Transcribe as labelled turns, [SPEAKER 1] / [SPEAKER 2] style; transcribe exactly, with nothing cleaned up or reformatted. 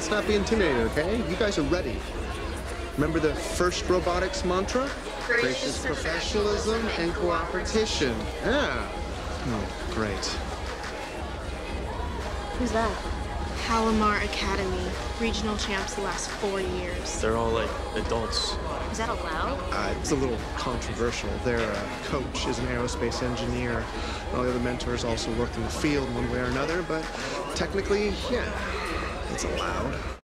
[SPEAKER 1] let's not be intimidated, okay? You guys are ready. Remember the first robotics mantra? Gracious professionalism and cooperation. Yeah. Oh, great.
[SPEAKER 2] Who's that?
[SPEAKER 3] Palomar Academy, regional champs the last four years.
[SPEAKER 4] They're all like adults.
[SPEAKER 2] Is that allowed?
[SPEAKER 1] Uh, it's a little controversial. Their uh, coach is an aerospace engineer. All the other mentors also work in the field one way or another, but technically, yeah, it's allowed.